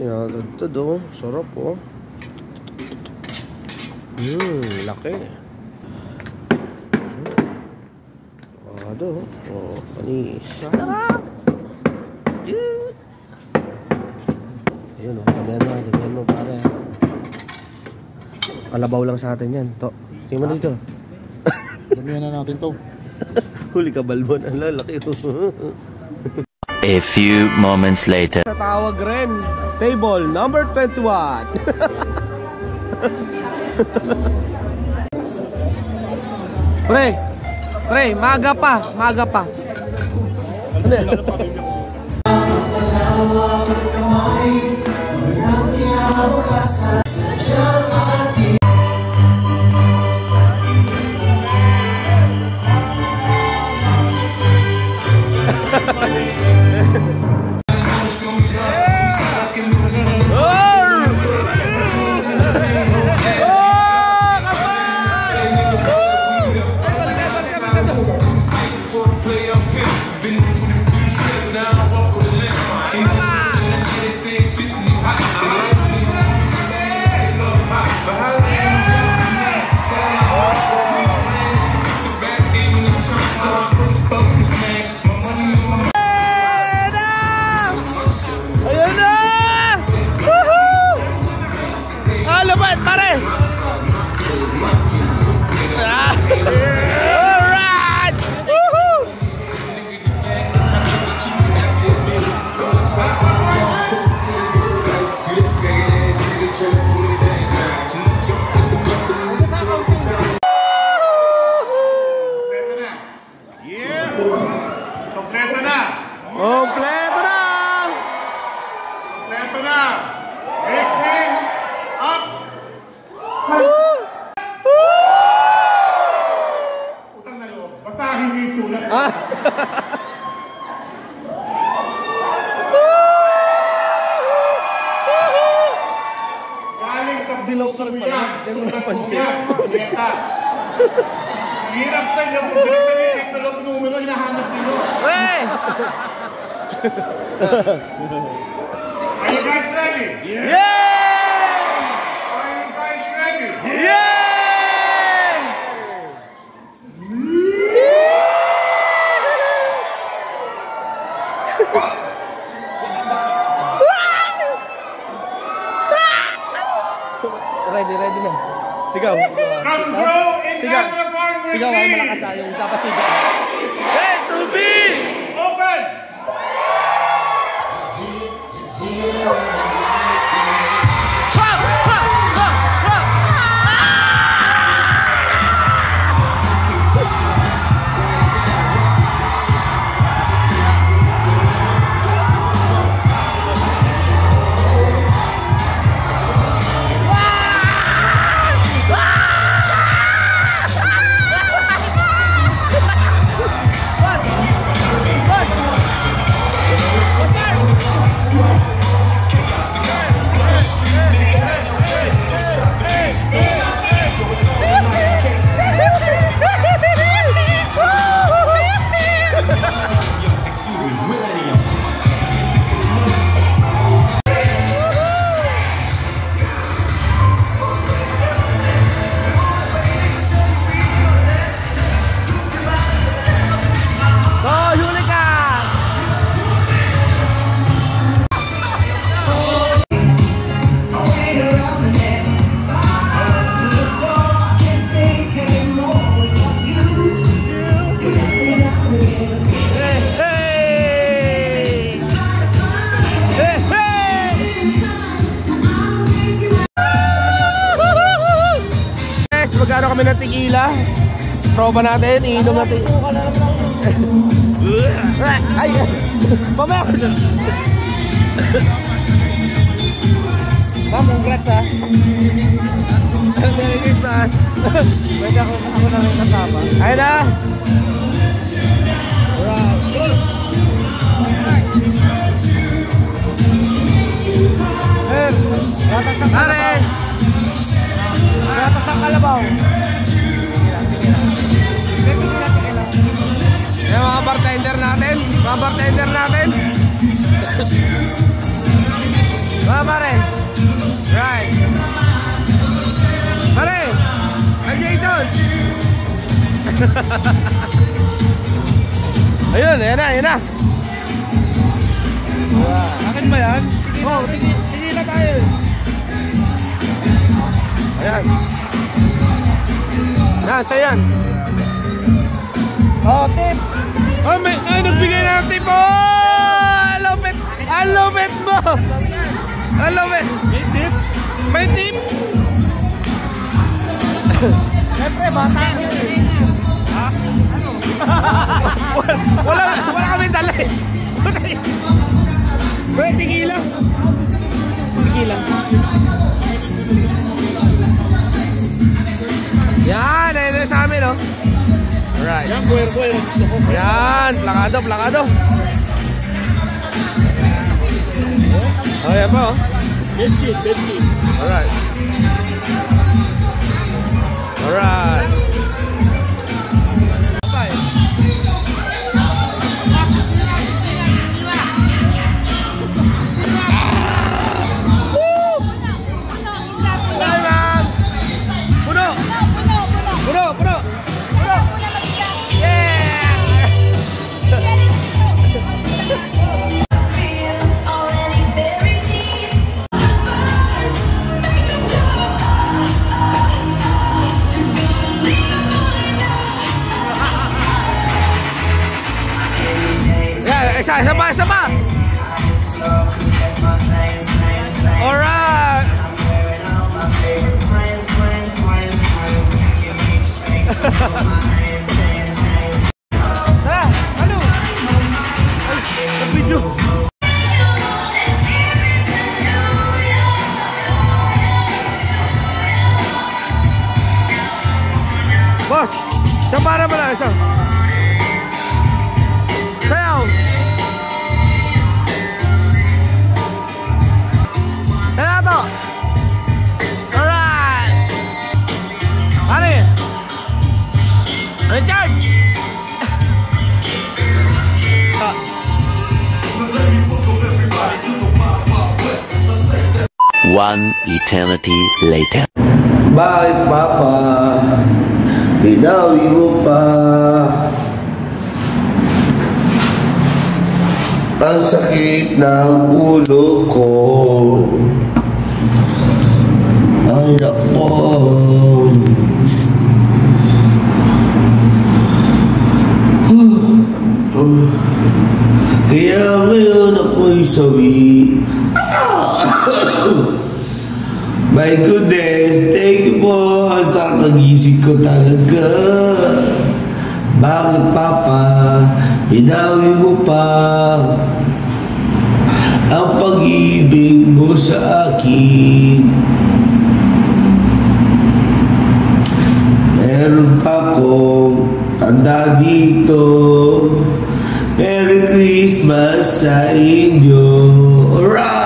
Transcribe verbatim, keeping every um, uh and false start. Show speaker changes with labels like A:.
A: Tinatagtad oh. Sarap oh. Hmm, laki. Avocado oh. Panis. Sarap! Ayun oh, tabihan mo, tabihan mo pare. Kalabaw lang sa atin yan. To, tingnan mo dito.
B: Damihan na natin to.
A: Huli ka balbon, ang lalaki.
C: A few moments later.
A: Sa tawag rin, table number twenty-one. Pre, pre, maga pa, maga pa.
B: Kompleto na!
A: Kompleto na!
B: Kompleto na! Wrestling up! Utang na loob. Basta hindi sulat.
A: Ah.
B: Galing sa bilog sa yan. Sulat po yan. Kompleto. Hirap sa inyo kung galing sa inyo. Talong numero, hinahanap nyo.
A: Hey!
B: Are you guys ready?
A: Yeah!
B: Are you guys ready?
A: Yeah! Ready, ready na. Sigaw.
B: Come grow in
A: Sigaw.
B: Microphone with
A: Sigaw,
B: me.
A: ay malakas ayaw. Dapat sigaw. Hey, Tubi!
B: Open!
A: Ha! Ha! Ha! Ha! Magkano kami ng tequila? Proba natin, iinom natin. Ay! Mamaya ko siya. Ma'am, congrats ha. Merry Christmas. Pwede ako, ako na rin kasama. Ayun na! Her, gatas ng kalabaw. Gatas ng kalabaw. Yung mga bartender natin, mga bartender natin. Mga pare. Right. Pare. Ang Jason. Ayun, ayan na, ayan na.
D: Akin ba yan? Oo, oh, tingin, tingin na tayo.
A: Ayan. Nasa yan.
D: Oh, tip.
A: Oh, may, ay, nagbigay na ng tip. Oh, ang lupit. Ang lupit mo. Ang lupit.
D: May tip.
A: May tip.
D: Siyempre, bata ka. Ha? Ano?
A: Wala, wala kami dala eh.
D: Pwede kilo. Kilo.
A: Yan, ayun na sa amin, oh. Alright.
D: Yan, puwerpo yung gusto ko.
A: Yan, plakado, plakado. Oh, yan pa, oh.
D: Bedkit, bedkit.
A: Alright. Alright. Isa, isa pa, isa pa. Alright. Tara, ano? Ay, nag-video. Boss, isa para ba na, isa? Sayaw. Richard!
C: One eternity later.
E: Bakit, Papa? Binawi mo pa. Ang sakit ng ulo ko. Ay, nako. Kaya ngayon ako'y sawi. My goodness, thank you po. Sa nagising ko talaga. Bakit, Papa? Binawi mo pa ang pag-ibig mo sa akin. Meron pa akong tanda dito. Merry Christmas sa inyo. Alright!